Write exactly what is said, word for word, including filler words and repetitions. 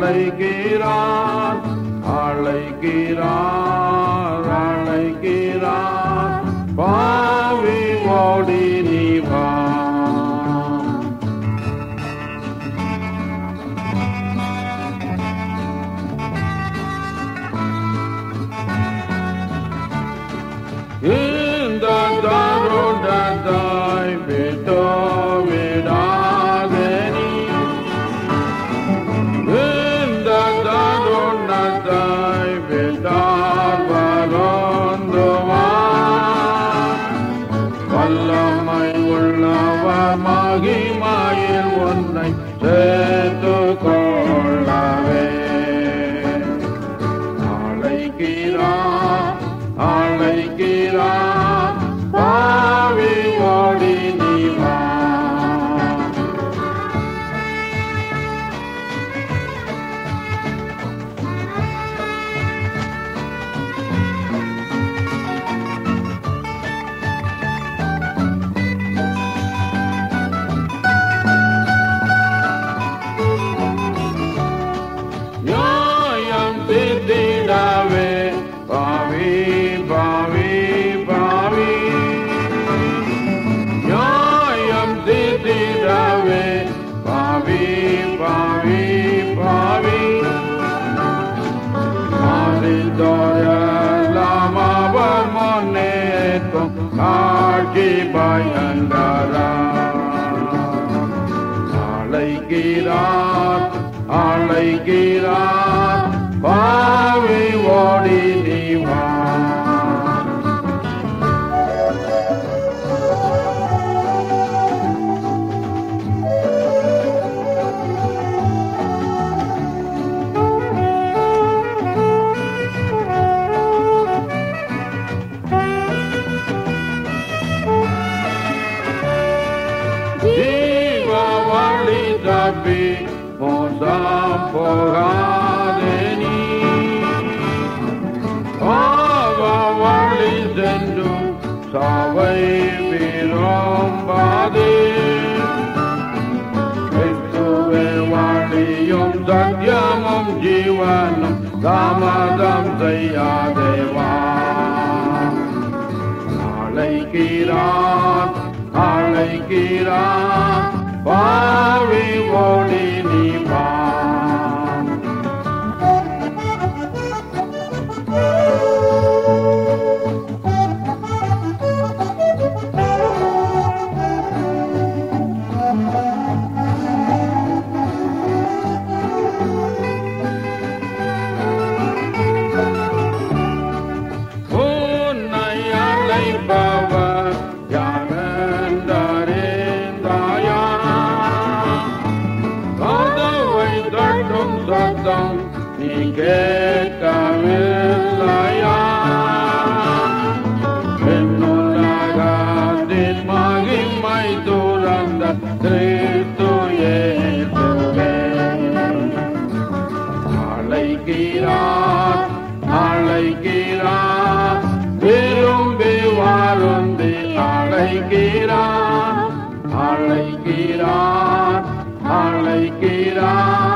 அழைக்கிறார் அழைக்கிறார் அழைக்கிறார் பாவி ஓடி நீ வா. இந்த தருணத்தை விட்டு விடாதே நீ, இந்த தருணத்தை விட்டால் பறந்து வா. வல்லமை உள்ளவர் மகிமையில் உன்னை சேர்த்து கொள்ளவே அழைக்கிறார் அழைக்கிறார் பாவி ஓடி நீ வா. நியாயம் தீர்த்திடவே பாவி பாவி பாவி, நியாயம் தீர்த்திடவே பாவி பாவி பாவி. மாறிதோரெல்லாம் அவர் முன்னேற்கும் காட்சி பயங்கரா. அழைக்கிறார் அழைக்கிறார் பாவி ஓடி நீ வா. ஜீவ வழி தப்பி மோசம் போகாதே நீ, பாவ வழி சென்று சாவை விரும்பாதே. கிறிஸ்துவே வழியும் சத்தியமும் ஜீவனும் தாமதம் செய்யாதே வா. அழைக்கிறார் அழைக்கிறார் பாவி ஓடி நீ வா. உன்னை அழைப்பவர் யாரென்றறிந்தாயா? கதவை தட்டும் சத்தம் நீ கேட்கவில்லையா? என்னுலகத்தின் மகிமை துறந்த கிறிஸ்து இயேசுவே அழைக்கிறார் அழைக்கிறார் விரும்பி வாருந்தி அழைக்கிறார் அழைக்கிறார் அழைக்கிறார்